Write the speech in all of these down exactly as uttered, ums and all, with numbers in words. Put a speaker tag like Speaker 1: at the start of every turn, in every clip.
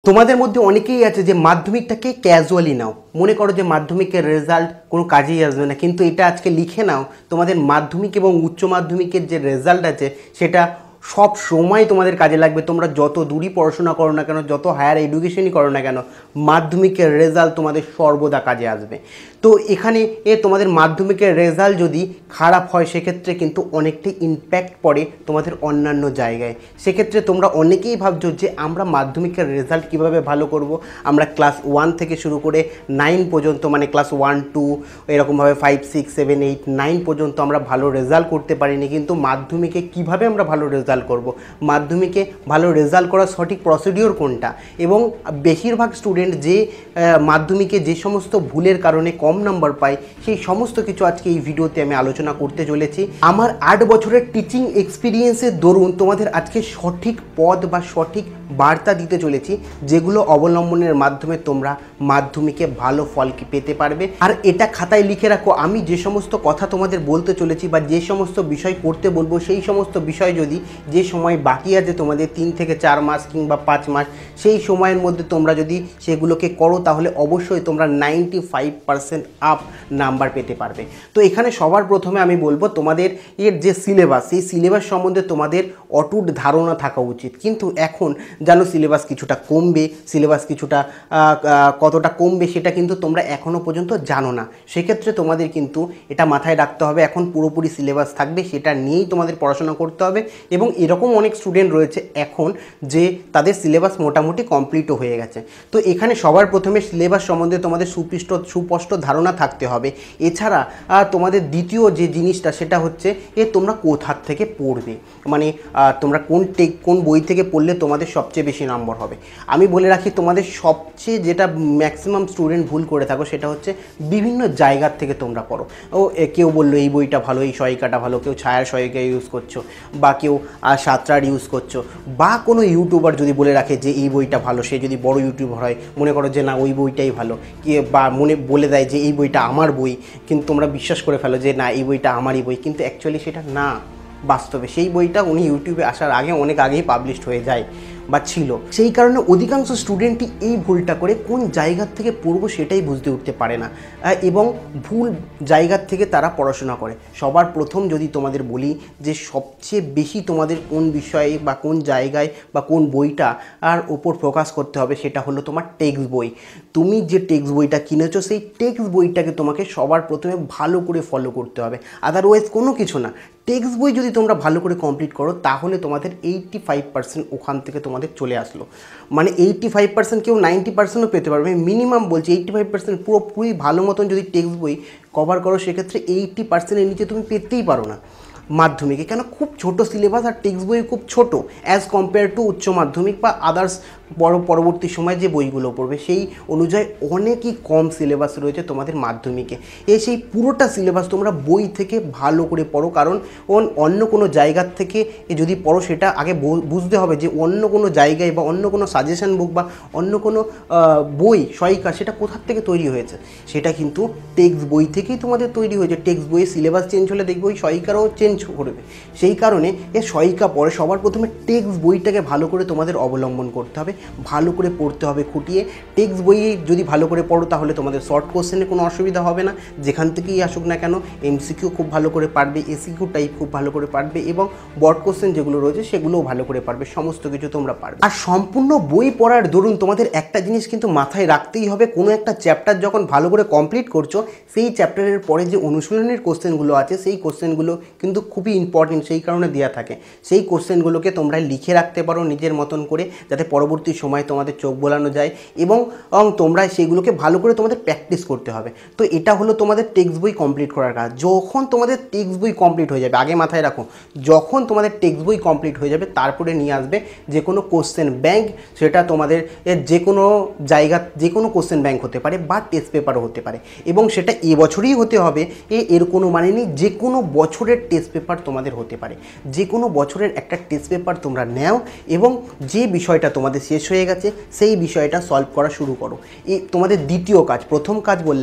Speaker 1: তোমাদের মধ্যে অনেকেই আছে যে মাধ্যমিকটাকে ক্যাজুয়ালি নাও, মনে করো যে মাধ্যমিকের রেজাল্ট কোনো কাজেই আসবে না, কিন্তু এটা আজকে লিখে নাও তোমাদের মাধ্যমিক এবং উচ্চ মাধ্যমিকের যে রেজাল্ট আছে সেটা সব সময় তোমাদের কাজে লাগবে। তোমরা যত দূরই পড়াশোনা করো না কেন, যত হায়ার এডুকেশনই করো না কেন, মাধ্যমিকের রেজাল্ট তোমাদের সর্বদা কাজে আসবে। তো এখানে এ তোমাদের মাধ্যমিকের রেজাল্ট যদি খারাপ হয় সেক্ষেত্রে কিন্তু অনেকটাই ইম্প্যাক্ট পড়ে তোমাদের অন্যান্য জায়গায়। সেক্ষেত্রে তোমরা অনেকেই ভাবছো যে আমরা মাধ্যমিকের রেজাল্ট কিভাবে ভালো করব। আমরা ক্লাস ওয়ান থেকে শুরু করে নাইন পর্যন্ত, মানে ক্লাস ওয়ান টু এরকমভাবে five six seven eight nine পর্যন্ত আমরা ভালো রেজাল্ট করতে পারিনি, কিন্তু মাধ্যমিকে কিভাবে আমরা ভালো রেজাল্ট করব, মাধ্যমিকে ভালো রেজাল্ট করার সঠিক প্রসিডিওর কোনটা, এবং বেশিরভাগ স্টুডেন্ট যে মাধ্যমিকে যে সমস্ত ভুলের কারণে কম নাম্বার পায় সেই সমস্ত কিছু আজকে এই ভিডিওতে আমি আলোচনা করতে চলেছি। আমার আট বছরের টিচিং এক্সপিরিয়েন্সের দরুন তোমাদের আজকে সঠিক পথ বা সঠিক বার্তা দিতে চলেছি, যেগুলো অবলম্বনের মাধ্যমে তোমরা মাধ্যমিকে ভালো ফল পেতে পারবে। আর এটা খাতায় লিখে রাখো, আমি যে সমস্ত কথা তোমাদের বলতে চলেছি বা যে সমস্ত বিষয় করতে বলবো, সেই সমস্ত বিষয় যদি যে সময় বাকি আছে তোমাদের তিন থেকে চার মাস কিংবা পাঁচ মাস, সেই সময়ের মধ্যে তোমরা যদি সেগুলোকে করো তাহলে অবশ্যই তোমরা ninety five percent up number পেতে পারবে। তো এখানে সবার প্রথমে আমি বলবো তোমাদের এর যে সিলেবাস, সেই সিলেবাস সম্বন্ধে তোমাদের অটুট ধারণা থাকা উচিত। কিন্তু এখন জানো সিলেবাস কিছুটা কমবে, সিলেবাস কিছুটা কতটা কমবে সেটা কিন্তু তোমরা এখনও পর্যন্ত জানো না। সেক্ষেত্রে তোমাদের কিন্তু এটা মাথায় রাখতে হবে, এখন পুরোপুরি সিলেবাস থাকবে, সেটা নিয়েই তোমাদের পড়াশোনা করতে হবে। এবং এরকম অনেক স্টুডেন্ট রয়েছে এখন যে তাদের সিলেবাস মোটামুটি কমপ্লিটও হয়ে গেছে। তো এখানে সবার প্রথমে সিলেবাস সম্বন্ধে তোমাদের সুপৃষ্ট সুস্পষ্ট ধারণা থাকতে হবে। এছাড়া তোমাদের দ্বিতীয় যে জিনিসটা সেটা হচ্ছে এ তোমরা কোথা থেকে পড়বে, মানে তোমরা কোন টেক কোন বই থেকে পড়লে তোমাদের সবচেয়ে বেশি নম্বর হবে। আমি বলে রাখি তোমাদের সবচেয়ে যেটা ম্যাক্সিমাম স্টুডেন্ট ভুল করে থাকো সেটা হচ্ছে বিভিন্ন জায়গার থেকে তোমরা পড়ো। ও কেউ বললো এই বইটা ভালো, এই সহায়িকাটা ভালো, কেউ ছায়ার সহায়িকা ইউজ করছো, বা কেউ সাতরার ইউজ করছো, বা কোনো ইউটিউবার যদি বলে রাখে যে এই বইটা ভালো, সে যদি বড় ইউটিউবার হয় মনে করো যে না ওই বইটাই ভালো, কে বা মনে বলে দেয় যে এই বইটা আমার বই, কিন্তু তোমরা বিশ্বাস করে ফেলো যে না এই বইটা আমারই বই, কিন্তু অ্যাকচুয়ালি সেটা না। বাস্তবে সেই বইটা উনি ইউটিউবে আসার আগে অনেক আগেই পাবলিশড হয়ে যায় বা ছিল। সেই কারণে অধিকাংশ স্টুডেন্টই এই ভুলটা করে কোন জায়গার থেকে পড়বো সেটাই বুঝতে উঠতে পারে না, এবং ভুল জায়গার থেকে তারা পড়াশোনা করে। সবার প্রথম যদি তোমাদের বলি যে সবচেয়ে বেশি তোমাদের কোন বিষয়ে বা কোন জায়গায় বা কোন বইটা আর ওপর ফোকাস করতে হবে সেটা হলো তোমার টেক্সট বই। তুমি যে টেক্সট বইটা কিনেছো সেই টেক্সট বইটাকে তোমাকে সবার প্রথমে ভালো করে ফলো করতে হবে, আদারওয়াইজ কোনো কিছু না। টেক্সট বই যদি তোমরা ভালো করে কমপ্লিট করো তাহলে তোমাদের এইট্টি ফাইভ পার্সেন্ট ওখান থেকে তোমাদের চলে আসলো, মানে এইট্টি ফাইভ পার্সেন্ট কেউ নাইনটি পার্সেন্টও পেতে পারবে, মিনিমাম বলছি এইট্টি ফাইভ পার্সেন্ট পুরোপুরি ভালো মতন যদি টেক্সট বই কভার করো সেক্ষেত্রে এইট্টি পার্সেন্টের নিচে তুমি পেতেই পারো না মাধ্যমিকে। কেন, খুব ছোট সিলেবাস আর টেক্সট বই খুব ছোট অ্যাজ কম্পেয়ার টু উচ্চ মাধ্যমিক বা আদার্স বড় পরবর্তী সময় যে বইগুলো পড়বে সেই অনুযায়ী অনেকই কম সিলেবাস রয়েছে তোমাদের মাধ্যমিকে। এই সেই পুরোটা সিলেবাস তোমরা বই থেকে ভালো করে পড়ো, কারণ অন্য কোনো জায়গার থেকে যদি পড়ো সেটা আগে বুঝতে হবে যে অন্য কোনো জায়গায় বা অন্য কোনো সাজেশন বুক বা অন্য কোনো বই সহায়িকা সেটা কোথার থেকে তৈরি হয়েছে, সেটা কিন্তু টেক্সট বই থেকেই তোমাদের তৈরি হয়েছে। টেক্সট বইয়ের সিলেবাস চেঞ্জ হলে দেখবে ওই সহায়িকারও চেঞ্জ করবে। সেই কারণে এ সহায়িকা পড়ে সবার প্রথমে টেক্সট বইটাকে ভালো করে তোমাদের অবলম্বন করতে হবে, ভালো করে পড়তে হবে খুঁটিয়ে। টেক্সট বই যদি ভালো করে পড়ো তাহলে তোমাদের শর্ট কোশ্চেনে কোনো অসুবিধা হবে না, যেখান থেকেই আসুক না কেন। এমসিকিউ খুব ভালো করে পারবে, এসিকিউ টাইপ খুব ভালো করে পারবে, এবং বড় কোশ্চেন যেগুলো রয়েছে সেগুলোও ভালো করে পারবে, সমস্ত কিছু তোমরা পারবে। আর সম্পূর্ণ বই পড়ার দরুন তোমাদের একটা জিনিস কিন্তু মাথায় রাখতেই হবে, কোনো একটা চ্যাপ্টার যখন ভালো করে কমপ্লিট করছো সেই চ্যাপ্টারের পরে যে অনুশীলনের কোশ্চেনগুলো আছে সেই কোশ্চেনগুলো কিন্তু খুবই ইম্পর্টেন্ট, সেই কারণে দেওয়া থাকে। সেই কোশ্চেনগুলোকে তোমরা লিখে রাখতে পারো নিজের মতন করে, যাতে পরবর্তী সময় তোমাদের চোখ বোলানো যায়, এবং তোমরা সেইগুলোকে ভালো করে তোমাদের প্র্যাকটিস করতে হবে। তো এটা হলো তোমাদের টেক্সট বই কমপ্লিট করার কাজ। যখন তোমাদের টেক্সট বই কমপ্লিট হয়ে যাবে, আগে মাথায় রাখো, যখন তোমাদের টেক্সট বই কমপ্লিট হয়ে যাবে তারপরে নিয়ে আসবে যে কোনো কোশ্চেন ব্যাংক। সেটা তোমাদের যে কোনো জায়গা যে কোনো কোশ্চেন ব্যাংক হতে পারে বা টেস্ট পেপারও হতে পারে, এবং সেটা এবছরই হতে হবে এ এর কোনো মানে নেই। যে কোনো বছরের টেস্ট পেপার তোমাদের হতে পারে, যে কোনো বছরের একটা টেস্ট পেপার তোমরা নাও, এবং যে বিষয়টা তোমাদের শেষ হয়ে গেছে সেই বিষয়টা সলভ করা শুরু করো। এই তোমাদের দ্বিতীয় কাজ। প্রথম কাজ বললাম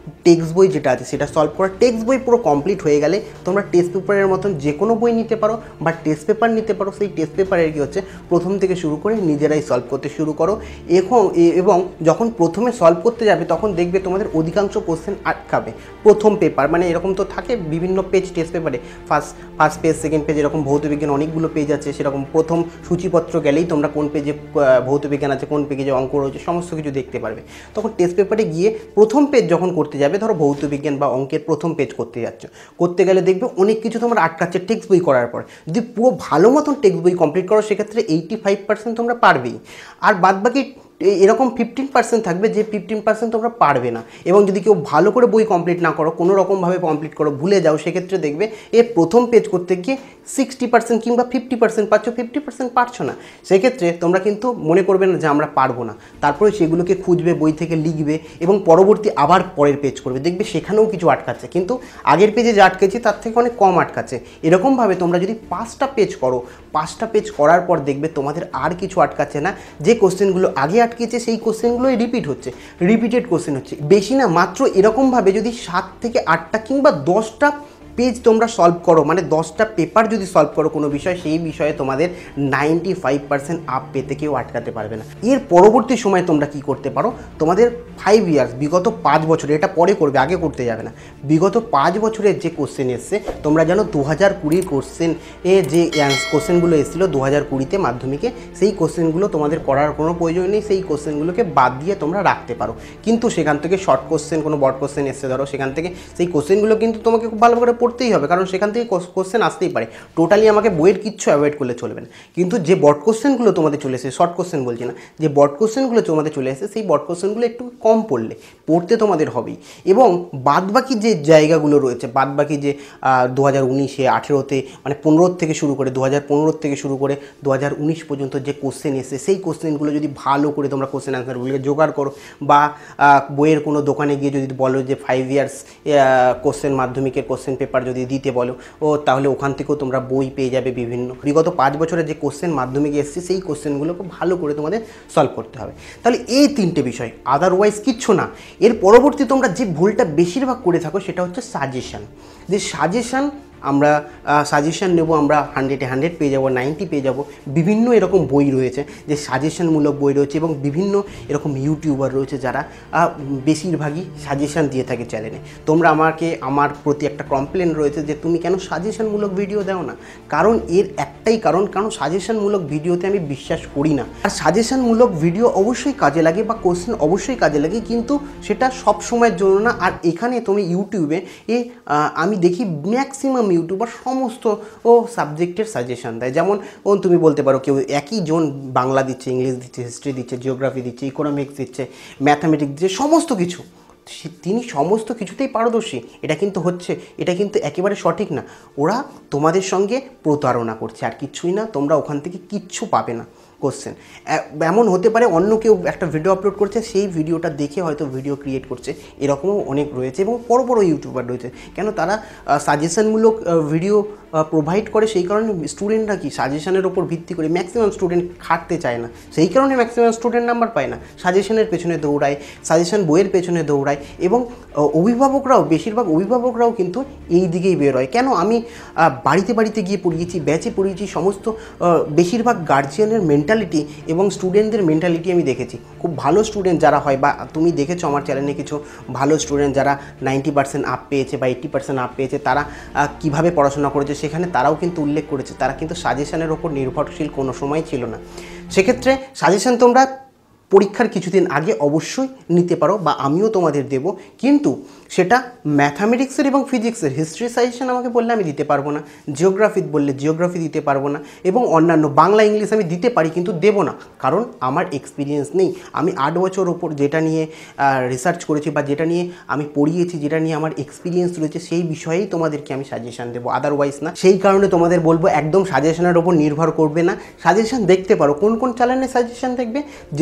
Speaker 1: টেক্সট বই যেটা আছে সেটা সলভ করা। টেক্সট বই পুরো কমপ্লিট হয়ে গেলে তোমরা টেস্ট পেপারের মতন যে কোনো বই নিতে পারো বা টেস্ট পেপার নিতে পারো। সেই টেস্ট পেপারের কী হচ্ছে প্রথম থেকে শুরু করে নিজেরাই সলভ করতে শুরু করো। এখন এবং যখন প্রথমে সলভ করতে যাবে তখন দেখবে তোমাদের অধিকাংশ কোশ্চেন আটকাবে প্রথম পেপার, মানে এরকম তো থাকে বিভিন্ন পেজ টেস্ট পেপারে, first first page second page এরকম ভৌতবিজ্ঞান অনেকগুলো পেজ আছে, সেরকম প্রথম সূচিপত্র গেলেই তোমরা কোন পেজে ভৌতবিজ্ঞান আছে কোন পেজে অঙ্ক রয়েছে সমস্ত কিছু দেখতে পারবে। তখন টেস্ট পেপারে গিয়ে প্রথম পেজ যখন করতে যাবে, ধরো ভৌতবিজ্ঞান বা অঙ্কের প্রথম পেজ করতে যাচ্ছ, করতে গেলে দেখবে অনেক কিছু তোমরা আটকাচ্ছে টেক্সট বই করার পর। যদি পুরো ভালো মতন টেক্সট বই কমপ্লিট করো সেক্ষেত্রে এইটি ফাইভ পার্সেন্ট তোমরা পারবেই, আর বাদ বাকি এরকম ফিফটিন পার্সেন্ট থাকবে যে ফিফটিন পার্সেন্ট তোমরা পারবে না। এবং যদি কেউ ভালো করে বই কমপ্লিট না করো, কোনো রকমভাবে কমপ্লিট করো, ভুলে যাও, সেক্ষেত্রে দেখবে এর প্রথম পেজ করতে গিয়ে সিক্সটি পার্সেন্ট কিংবা ফিফটি পার্সেন্ট পাচ্ছ, ফিফটি পার্সেন্ট পারছো না। সেক্ষেত্রে তোমরা কিন্তু মনে করবে না যে আমরা পারবো না, তারপরে সেগুলোকে খুঁজবে, বই থেকে লিখবে এবং পরবর্তী আবার পরের পেজ করবে, দেখবে সেখানেও কিছু আটকাচ্ছে, কিন্তু আগের পেজে যে আটকেছে তার থেকে অনেক কম আটকাচ্ছে। এরকমভাবে তোমরা যদি পাঁচটা পেজ করো, পাঁচটা পেজ করার পর দেখবে তোমাদের আর কিছু আটকাচ্ছে না। যে কোশ্চেনগুলো আগে আটকেছে সেই কোশ্চেনগুলোই রিপিট হচ্ছে, রিপিটেড কোশ্চেন হচ্ছে। বেশি না, মাত্র এরকমভাবে যদি সাত থেকে আটটা কিংবা দশটা পেজ তোমরা সলভ করো, মানে দশটা পেপার যদি সলভ করো কোনো বিষয়, সেই বিষয়ে তোমাদের নাইনটি ফাইভ পার্সেন্ট আপ পেতে কেউ আটকাতে পারবে না। এর পরবর্তী সময় তোমরা কি করতে পারো, তোমাদের ফাইভ ইয়ার্স বিগত পাঁচ বছরে, এটা পরে করবে আগে করতে যাবে না, বিগত পাঁচ বছরের যে কোশ্চেন এসছে, তোমরা জানো দু হাজার কুড়ির কোশ্চেন এ যে কোশ্চেনগুলো এসেছিলো দু হাজার কুড়িতে মাধ্যমিকে, সেই কোশ্চেনগুলো তোমাদের করার কোনো প্রয়োজন নেই, সেই কোশ্চেনগুলোকে বাদ দিয়ে তোমরা রাখতে পারো। কিন্তু সেখান থেকে শর্ট কোশ্চেন, কোনো বড় কোশ্চেন এসছে ধরো, সেখান থেকে সেই কোশ্চেনগুলো কিন্তু তোমাকে খুব ভালো করে পড়তেই হবে, কারণ সেখান থেকে কোশ্চেন আসতেই পারে। টোটালি আমাকে বইয়ের কিচ্ছু অ্যাভয়েড করলে চলবে না। কিন্তু যে বড় কোশ্চেনগুলো তোমাদের চলে এসেছে, শর্ট কোশ্চেন বলছি না, যে বড় কোশ্চেনগুলো তোমাদের চলে এসেছে, সেই বড় কোশ্চেনগুলো একটু কম পড়লে পড়তে তোমাদের হবেই। এবং বাদবাকি যে জায়গাগুলো রয়েছে, বাদবাকি যে দু হাজার উনিশে আঠেরোতে মানে পনেরো থেকে শুরু করে দু হাজার পনেরো থেকে শুরু করে দু হাজার উনিশ পর্যন্ত যে কোশ্চেন এসেছে, সেই কোশ্চেনগুলো যদি ভালো করে তোমরা কোশ্চেন অ্যান্সারগুলোকে জোগাড় করো, বা বইয়ের কোনো দোকানে গিয়ে যদি বলো যে ফাইভ ইয়ার্স কোশ্চেন মাধ্যমিকের কোশ্চেন পেপার যদি দিতে বলো, ও তাহলে ওখান থেকেও তোমরা বই পেয়ে যাবে বিভিন্ন। বিগত পাঁচ বছরের যে কোশ্চেন মাধ্যমিকে এসেছে সেই কোশ্চেনগুলোকে ভালো করে তোমাদের সলভ করতে হবে। তাহলে এই তিনটে বিষয়, আদারওয়াইজ কিচ্ছু না। এর পরবর্তী তোমরা যে ভুলটা বেশিরভাগ করে থাকো সেটা হচ্ছে সাজেশান। যে সাজেশান আমরা সাজেশান নেব, আমরা হান্ড্রেডে হান্ড্রেড পেয়ে যাবো, নাইনটি পেয়ে যাবো। বিভিন্ন এরকম বই রয়েছে যে সাজেশানমূলক বই রয়েছে, এবং বিভিন্ন এরকম ইউটিউবার রয়েছে যারা বেশিরভাগই সাজেশান দিয়ে থাকে চ্যানেলে। তোমরা আমাকে, আমার প্রতি একটা কমপ্লেন রয়েছে যে তুমি কেন সাজেশানমূলক ভিডিও দাও না। কারণ এর একটাই কারণ, কারণ সাজেশানমূলক ভিডিওতে আমি বিশ্বাস করি না। আর সাজেশানমূলক ভিডিও অবশ্যই কাজে লাগে বা কোশ্চেন অবশ্যই কাজে লাগে, কিন্তু সেটা সব সময়ের জন্য না। আর এখানে তুমি ইউটিউবে এ আমি দেখি ম্যাক্সিমাম ইউটিউবার সমস্ত ও সাবজেক্টের সাজেশান দেয়। যেমন ও তুমি বলতে পারো কেউ একই জন বাংলা দিচ্ছে, ইংলিশ দিচ্ছে, হিস্ট্রি দিচ্ছে, জিওগ্রাফি দিচ্ছে, ইকোনমিক্স দিচ্ছে, ম্যাথামেটিক্স দিচ্ছে, সমস্ত কিছু তিনি সমস্ত কিছুতেই পারদর্শী। এটা কিন্তু হচ্ছে, এটা কিন্তু একেবারে সঠিক না। ওরা তোমাদের সঙ্গে প্রতারণা করছে, আর কিচ্ছুই না। তোমরা ওখান থেকে কিচ্ছু পাবে না। কোশ্চেন এমন হতে পারে অন্য কেউ একটা ভিডিও আপলোড করছে, সেই ভিডিওটা দেখে হয়তো ভিডিও ক্রিয়েট করছে, এরকমও অনেক রয়েছে। এবং বড় বড় ইউটিউবার রয়েছে, কেন তারা সাজেশনমূলক ভিডিও প্রোভাইড করে, সেই কারণে স্টুডেন্টরা কি সাজেশনের ওপর ভিত্তি করে ম্যাক্সিমাম স্টুডেন্ট খাটতে চায় না, সেই কারণে ম্যাক্সিমাম স্টুডেন্ট নাম্বার পায় না। সাজেশনের পেছনে দৌড়ায়, সাজেশন বইয়ের পেছনে দৌড়ায়, এবং অভিভাবকরাও, বেশিরভাগ অভিভাবকরাও কিন্তু এই দিকেই বের হয়। কেন আমি বাড়িতে বাড়িতে গিয়ে পড়িয়েছি, ব্যাচে পড়িয়েছি, সমস্ত বেশিরভাগ গার্জিয়ানের মেন্টালিটি এবং স্টুডেন্টদের মেন্টালিটি আমি দেখেছি। খুব ভালো স্টুডেন্ট যারা হয়, বা তুমি দেখেছো আমার চ্যানেলে কিছু ভালো স্টুডেন্ট যারা নাইনটি পার্সেন্ট আপ পেয়েছে বা এইট্টি পার্সেন্ট আপ পেয়েছে, তারা কীভাবে পড়াশোনা করেছে সেখানে তারাও কিন্তু উল্লেখ করেছে, তারা কিন্তু সাজেশনের ওপর নির্ভরশীল কোনো সময় ছিল না। সেক্ষেত্রে সাজেশন তোমরা পরীক্ষার কিছুদিন আগে অবশ্যই নিতে পারো, বা আমিও তোমাদের দেব, কিন্তু সেটা ম্যাথামেটিক্সের এবং ফিজিক্সের। হিস্ট্রি সাজেশন আমাকে বললে আমি দিতে পারবো না, জিওগ্রাফি বললে জিওগ্রাফি দিতে পারবো না, এবং অন্যান্য বাংলা ইংলিশ আমি দিতে পারি কিন্তু দেবো না, কারণ আমার এক্সপিরিয়েন্স নেই। আমি আট বছর ওপর যেটা নিয়ে রিসার্চ করেছি বা যেটা নিয়ে আমি পড়িয়েছি, যেটা নিয়ে আমার এক্সপিরিয়েন্স রয়েছে, সেই বিষয়েই তোমাদেরকে আমি সাজেশন দেবো, আদারওয়াইজ না। সেই কারণে তোমাদের বলবো একদম সাজেশনের ওপর নির্ভর করবে না, সাজেশন দেখতে পারো। কোন কোন চ্যানেলে সাজেশন দেখবে, যে সমস্ত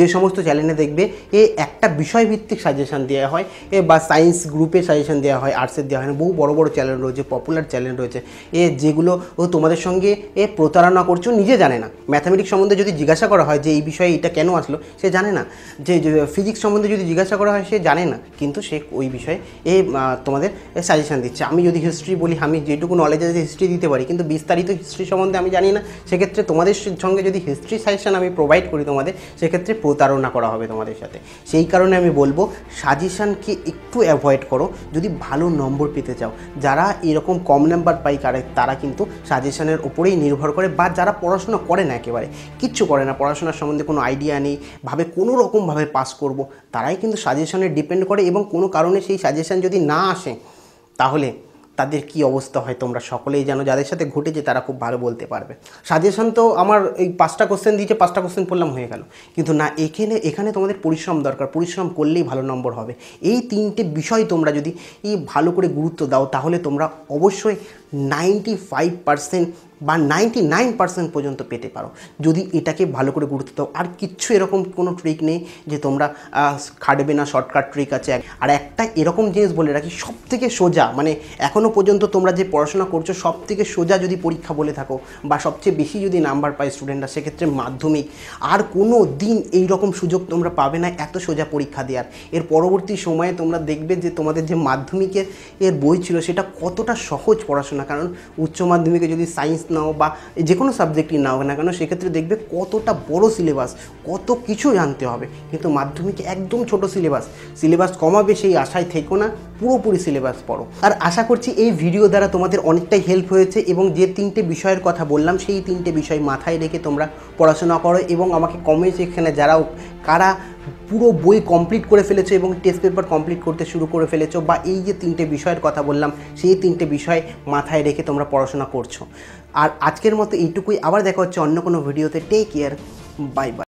Speaker 1: চ্যানেলে দেখবে এ একটা বিষয়ভিত্তিক সাজেশান দেওয়া হয় এ বা সায়েন্স গ্রুপে সাজেশান দেওয়া হয়, আর্টসের দেওয়া হয় না, বহু বড় বড় চ্যানেল রয়েছে, পপুলার চ্যানেল রয়েছে এ যেগুলো ও তোমাদের সঙ্গে এ প্রতারণা করছো, নিজে জানে না। ম্যাথামেটিক্স সম্বন্ধে যদি জিজ্ঞাসা করা হয় যে এই বিষয়ে এটা কেন আসলো, সে জানে না। যে ফিজিক্স সম্বন্ধে যদি জিজ্ঞাসা করা হয়, সে জানে না, কিন্তু সে ওই বিষয়ে এ তোমাদের সাজেশান দিচ্ছে। আমি যদি হিস্ট্রি বলি, আমি যেটুকু নলেজ আছে হিস্ট্রি দিতে পারি, কিন্তু বিস্তারিত হিস্ট্রি সম্বন্ধে আমি জানি না, সেক্ষেত্রে তোমাদের সঙ্গে যদি হিস্ট্রি সাজেশান আমি প্রোভাইড করি তোমাদের, সেক্ষেত্রে প্রতারণা করা হবে তোমাদের সাথে। সেই কারণে আমি বলবো সাজেশানকে একটু অ্যাভয়েড করো যদি ভালো নম্বর পেতে চাও। যারা এরকম কম নাম্বার পাই কারে তারা কিন্তু সাজেশানের ওপরেই নির্ভর করে, বা যারা পড়াশোনা করে না, একেবারে কিচ্ছু করে না, পড়াশোনার সম্বন্ধে কোনো আইডিয়া নেই, ভাবে কোনো রকমভাবে পাস করব, তারাই কিন্তু সাজেশানে ডিপেন্ড করে। এবং কোনো কারণে সেই সাজেশান যদি না আসে, তাহলে তাদের কি অবস্থা হয় তোমরা সকলেই জানো, যাদের সাথে ঘটেছে তারা খুব ভালো বলতে পারবে। সাজেশন তো আমার এই পাঁচটা কোশ্চেন দিয়েছে, পাঁচটা কোশ্চেন পড়লাম হয়ে গেল, কিন্তু না, এখানে এখানে তোমাদের পরিশ্রম দরকার, পরিশ্রম করলেই ভালো নম্বর হবে। এই তিনটে বিষয় তোমরা যদি এই ভালো করে গুরুত্ব দাও, তাহলে তোমরা অবশ্যই নাইনটি ফাইভ পার্সেন্ট বা নাইনটি নাইন পার্সেন্ট পর্যন্ত পেতে পারো, যদি এটাকে ভালো করে গুরুত্ব দাও। আর কিচ্ছু এরকম কোনো ট্রিক নেই যে তোমরা খাটবে না, শর্টকাট ট্রিক আছে। আর একটা এরকম জিনিস বলে রাখি, সব থেকে সোজা, মানে এখনও পর্যন্ত তোমরা যে পড়াশোনা করছো সব থেকে সোজা যদি পরীক্ষা বলে থাকো, বা সবচেয়ে বেশি যদি নাম্বার পায় স্টুডেন্টরা, সেক্ষেত্রে মাধ্যমিক। আর কোনো দিন এই রকম সুযোগ তোমরা পাবে না এত সোজা পরীক্ষা দেওয়ার। এর পরবর্তী সময়ে তোমরা দেখবে যে তোমাদের যে মাধ্যমিকের এর বই ছিল সেটা কতটা সহজ পড়াশোনা। কারণ উচ্চ মাধ্যমিকে যদি সায়েন্স নাও বা যে কোনো সাবজেক্টই নাও না কেন, সেক্ষেত্রে দেখবে কতটা বড় সিলেবাস, কত কিছু জানতে হবে। কিন্তু মাধ্যমিকে একদম ছোট সিলেবাস, সিলেবাস কমাবে সেই আশায় থেকো না, পুরোপুরি সিলেবাস পড়ো। আর আশা করছি এই ভিডিও দ্বারা তোমাদের অনেকটাই হেল্প হয়েছে, এবং যে তিনটে বিষয়ের কথা বললাম সেই তিনটে বিষয় মাথায় রেখে তোমরা পড়াশোনা করো। এবং আমাকে কমেন্ট সেকশনে যারা কারা পুরো বই কমপ্লিট করে ফেলেছো এবং টেস্ট পেপার কমপ্লিট করতে শুরু করে ফেলেছো, বা এই যে তিনটে বিষয়ের কথা বললাম সেই তিনটে বিষয় মাথায় রেখে তোমরা পড়াশোনা করছো। আর আজকের মতো এইটুকুই, আবার দেখা হচ্ছে অন্য কোনো ভিডিওতে। Take care, bye by.